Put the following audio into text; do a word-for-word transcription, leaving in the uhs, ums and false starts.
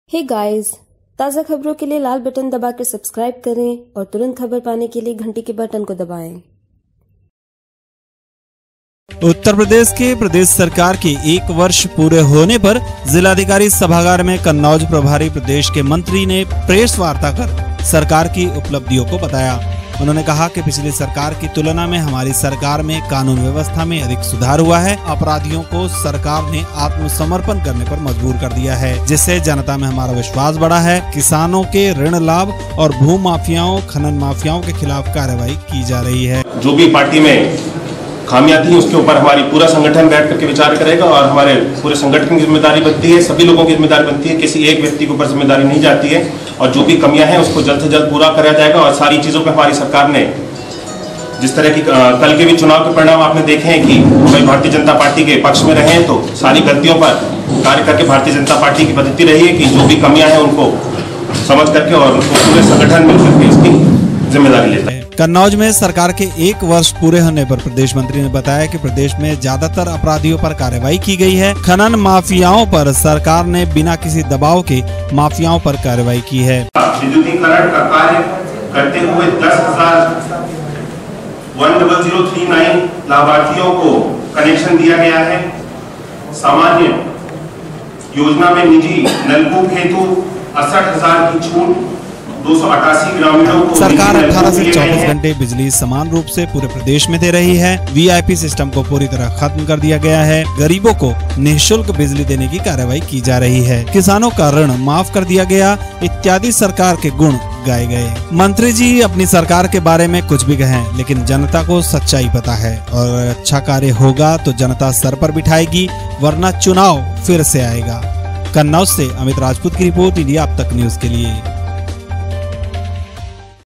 Hey guys, ताज़ा खबरों के लिए लाल बटन दबाकर सब्सक्राइब करें और तुरंत खबर पाने के लिए घंटी के बटन को दबाएं। उत्तर प्रदेश के प्रदेश सरकार के एक वर्ष पूरे होने पर जिलाधिकारी सभागार में कन्नौज प्रभारी प्रदेश के मंत्री ने प्रेस वार्ता कर सरकार की उपलब्धियों को बताया। उन्होंने कहा कि पिछली सरकार की तुलना में हमारी सरकार में कानून व्यवस्था में अधिक सुधार हुआ है। अपराधियों को सरकार ने आत्मसमर्पण करने पर मजबूर कर दिया है, जिससे जनता में हमारा विश्वास बढ़ा है। किसानों के ऋण लाभ और भू माफियाओं, खनन माफियाओं के खिलाफ कार्रवाई की जा रही है। जो भी पार्टी में खामियां थी उसके ऊपर हमारी पूरा संगठन बैठ करके विचार करेगा और हमारे पूरे संगठन की जिम्मेदारी बनती है, सभी लोगों की जिम्मेदारी बनती है, किसी एक व्यक्ति के ऊपर जिम्मेदारी नहीं जाती है। और जो भी कमियां हैं उसको जल्द से जल्द पूरा कराया जाएगा। और सारी चीजों पे हमारी सरकार ने जिस तरह की कल के भी चुनाव के परिणाम आपने देखे हैं कि भाई भारतीय जनता पार्टी के पक्ष में रहे हैं, तो सारी गलतियों पर कार्य करके भारतीय जनता पार्टी की पद्धति रही है कि जो भी कमियां हैं उनको समझ करके और उनको पूरे संगठन मिलकर के इसकी जिम्मेदारी लेता है। कन्नौज में सरकार के एक वर्ष पूरे होने पर प्रदेश मंत्री ने बताया कि प्रदेश में ज्यादातर अपराधियों पर कार्रवाई की गई है। खनन माफियाओं पर सरकार ने बिना किसी दबाव के माफियाओं पर कार्रवाई की है। विद्युतीकरण का कार्य करते हुए दस हजार one double zero three nine लाभार्थियों को कनेक्शन दिया गया है। सामान्य योजना में निजी नलकूप हेतु अड़सठ हजार की छूट दो सौ अठासी ग्रामीणों को सरकार अठारह से चौबीस घंटे बिजली समान रूप से पूरे प्रदेश में दे रही है। वीआईपी सिस्टम को पूरी तरह खत्म कर दिया गया है। गरीबों को निःशुल्क बिजली देने की कार्रवाई की जा रही है। किसानों का ऋण माफ कर दिया गया इत्यादि सरकार के गुण गाए गए। मंत्री जी अपनी सरकार के बारे में कुछ भी कहें, लेकिन जनता को सच्चाई पता है और अच्छा कार्य होगा तो जनता सर पर बिठाएगी, वरना चुनाव फिर से आएगा। कन्नौज से अमित राजपूत की रिपोर्ट, इंडिया अब तक न्यूज के लिए।